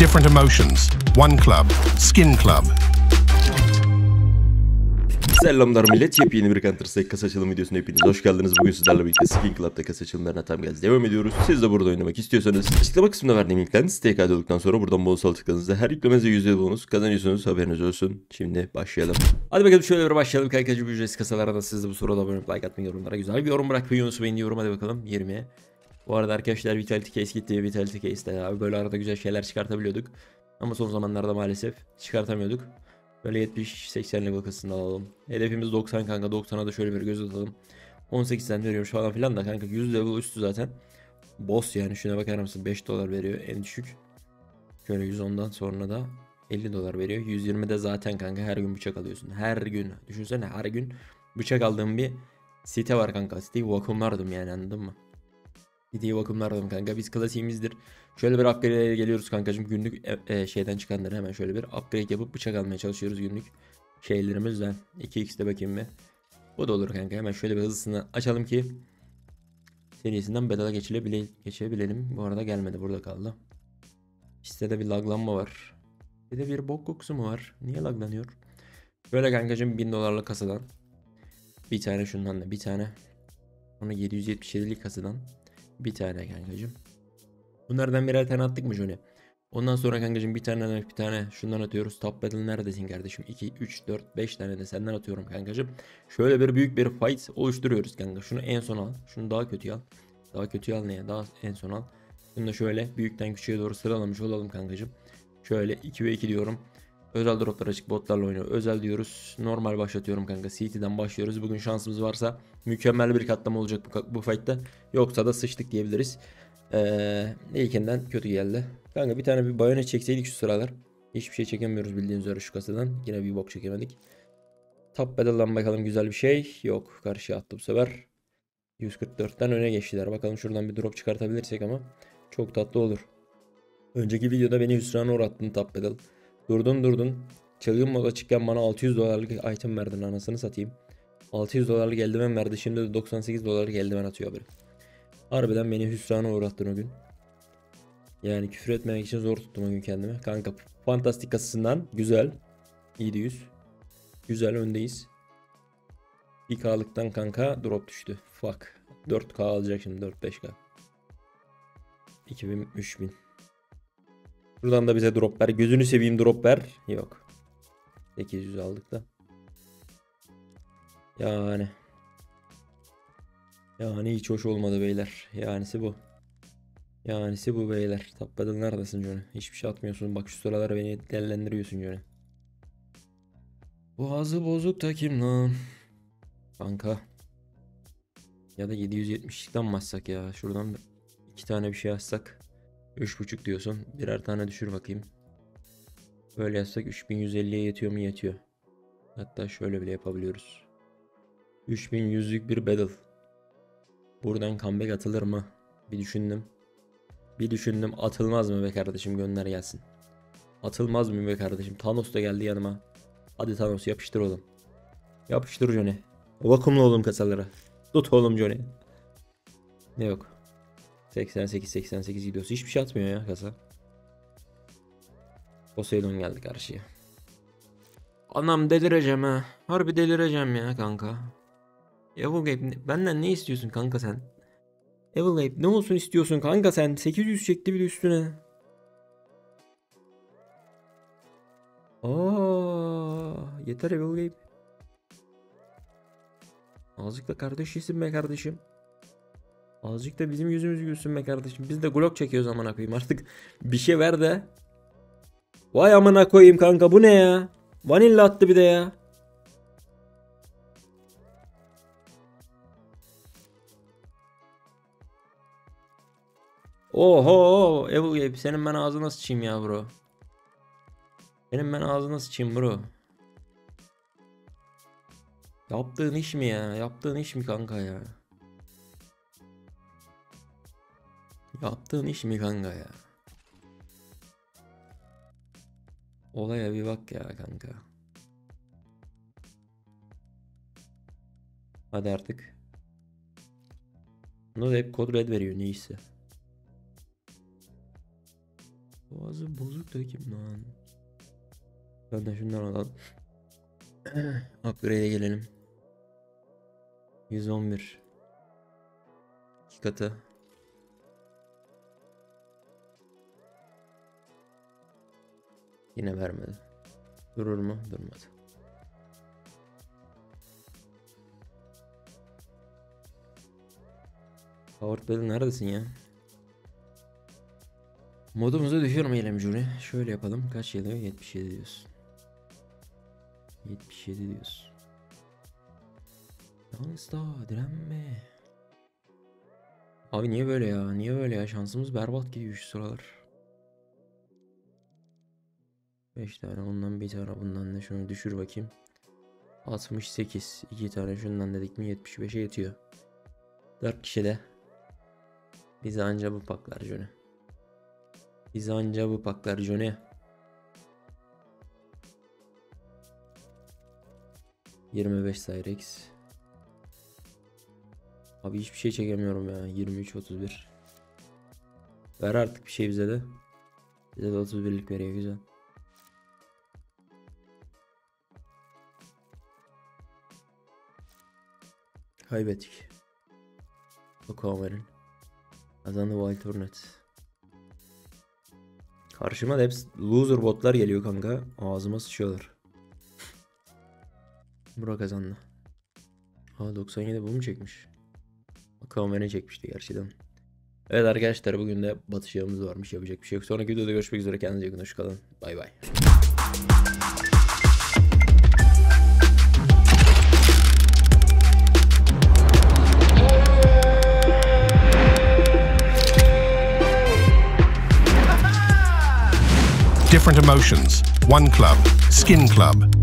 different emotions. One club, Skin Club. Selamlar millet, yepyeni bir Counter Strike kasa açılım videosuna hepiniz hoş geldiniz. Bugün sizlerle birlikte Skin Club'da kasa açılımlarına tam gaz devam ediyoruz. Siz de burada oynamak istiyorsanız açıklama kısmında verdiğim linkten siteye kaydolduktan sonra buradan bonus tıkladığınızda her yüklemenize %100 bonus kazanıyorsunuz, haberiniz olsun. Şimdi başlayalım. Hadi bakalım şöyle bir başlayalım. Kaykacı bir ücretsiz kasalarda siz de bu sırada abone olup like atmayı, yorumlara güzel bir yorum bırakmayı unutmayın diyorum. Hadi bakalım 20'ye. Bu arada arkadaşlar Vitality Case gitti. Vitality Case'de abi böyle arada güzel şeyler çıkartabiliyorduk. Ama son zamanlarda maalesef çıkartamıyorduk. Böyle 70-80 level kasasını alalım. Hedefimiz 90 kanka. 90'a da şöyle bir göz atalım. 18'den veriyormuş falan filan da kanka 100 level üstü zaten. Boss yani, şuna bakar mısın? 5 dolar veriyor en düşük. Şöyle 110'dan sonra da 50 dolar veriyor. 120 de zaten kanka her gün bıçak alıyorsun. Her gün. Düşünsene her gün bıçak aldığım bir site var kanka. Siteyi vakumlardım yani, anladın mı? Siteyi vakumlardım kanka. Biz klasiğimizdir. Şöyle bir upgrade'e geliyoruz kankacığım. Günlük şeyden çıkanları hemen şöyle bir upgrade yapıp bıçak almaya çalışıyoruz günlük şeylerimizden. 2x'de bakayım mı? O da olur kanka. Hemen şöyle bir hızlısını açalım ki serisinden bedava geçebilelim. Bu arada gelmedi, burada kaldı. Sitede bir laglanma var. Bir de bir bok kokusu mu var? Niye laglanıyor? Böyle kankacığım 1000 dolarlık kasadan bir tane, şundan da bir tane. Sonra 777'lik kasadan bir tane kankacığım. Bunlardan birer tane attık mı şöyle? Ondan sonra kankacığım bir tane şundan atıyoruz. Top Battle neredesin kardeşim? 2, 3, 4, 5 tane de senden atıyorum kankacığım. Şöyle bir büyük bir fight oluşturuyoruz kanka. Şunu en son al. Şunu daha kötü al. Daha kötü al neye? Daha en son al. Bunu da şöyle büyükten küçüğe doğru sıralamış olalım kankacığım. Şöyle 2 ve 2 diyorum. Özel droplar açık, botlarla oynuyor. Özel diyoruz. Normal başlatıyorum kanka. CT'den başlıyoruz. Bugün şansımız varsa mükemmel bir katlama olacak bu fight'ta. Yoksa da sıçtık diyebiliriz. İlkinden kötü geldi. Kanka bir tane bir bayonet çekseydik şu sıralar. Hiçbir şey çekemiyoruz bildiğiniz üzere şu kasadan. Yine bir bok çekemedik. Top Battle'dan bakalım güzel bir şey. Yok, karşıya attı bu sefer. 144'ten öne geçtiler. Bakalım şuradan bir drop çıkartabilirsek ama çok tatlı olur. Önceki videoda beni hüsrana uğrattın Top Battle. Durdun. Çılgın moda çıkken bana 600 dolarlık item verdin, anasını satayım. 600 dolarlık eldiven verdi. Şimdi de 98 dolarlık eldiven atıyor abi. Harbiden beni hüsrana uğrattın o gün. Yani küfür etmemek için zor tuttum o gün kendimi. Kanka fantastik kasasından güzel. 700. Güzel öndeyiz. 1K'lıktan kanka drop düştü. Fuck. 4K alacak şimdi, 4-5K. 2000 3000. Buradan da bize drop ver. Gözünü seveyim, drop ver. Yok. 800 aldık da. Yani hiç hoş olmadı beyler. Yanisi bu beyler. Tapladın neredesin Johnny? Hiçbir şey atmıyorsun. Bak şu sıralar beni dellendiriyorsun Johnny. Boğazı bozuk da kim lan? Kanka. Ya da 770'likten mi açsak ya? Şuradan iki tane bir şey açsak. 3.5 diyorsun. Birer tane düşür bakayım. Böyle yapsak 3150'ye yetiyor mu? Yetiyor. Hatta şöyle bile yapabiliyoruz. 3100'lük bir battle. Buradan comeback atılır mı? Bir düşündüm, atılmaz mı be kardeşim, gönder gelsin. Atılmaz mı be kardeşim? Thanos da geldi yanıma. Hadi Thanos yapıştır oğlum. Yapıştır Johnny. Vakumlu oğlum kasalara. Tut oğlum Johnny. Ne yok. 88 gidiyoruz. Hiçbir şey atmıyor ya kasa. Poseidon geldi karşıya. Anam delireceğim ha. Harbi delireceğim ya kanka. Evil Gabe benden ne istiyorsun kanka sen? Evil Gabe ne olsun istiyorsun kanka sen? 800 çekti bir de üstüne. Yeter Evil Gabe. Azıcık da kardeşisin be kardeşim. Azıcık da bizim yüzümüzü gülsün be kardeşim. Biz de Glock çekiyoruz amına koyayım artık. Bir şey ver de. Vay amına koyayım kanka, bu ne ya? Vanilla attı bir de ya. Oho, Evil Gabe senin ben ağzına sıçayım ya bro. Benim ben ağzına sıçayım bro. Yaptığın iş mi ya? Yaptığın iş mi kanka ya? Yaptığın iş mi kanka ya? Olaya bir bak ya kanka. Hadi artık. Bunu da hep kod red veriyor neyse. Boğazı bozuk da kim lan? Ben de şundan alalım. Upgrade'e gelelim. 111. 2 katı. Yine vermedi. Durur mu? Durmadı. Howard Bell neredesin ya? Modumuzu düşürmeyelim Juri. Şöyle yapalım. Kaç geliyor? 77 diyorsun. 77 diyorsun. Yalnız daha direnme. Abi niye böyle ya? Niye böyle ya? Şansımız berbat gidiyor şu sıralar. 5 tane ondan, bir tane bundan da, şunu düşür bakayım. 68. 2 tane şundan dedik mi 75'e yetiyor. 4 kişi de. Bize anca bu paklar Johnny. Bize anca bu paklar Johnny. 25 Cyrex. Abi hiçbir şey çekemiyorum ya. 23-31. Ver artık bir şey bize de. Bize de 31'lik veriyor, güzel. Kaybettik. Aquamarine. Kazandı Wild Hornet. Karşıma da hep loser botlar geliyor kanka. Ağzıma sıçıyorlar. Burak kazandı. Aa 97 bu mu çekmiş? Aquamarine çekmişti gerçekten. Evet arkadaşlar, bugün de batışlarımız varmış. Yapacak bir şey yok. Sonraki videoda görüşmek üzere. Kendinize iyi bakın. Hoşça kalın. Bay bay. Different emotions. One club. Skin Club.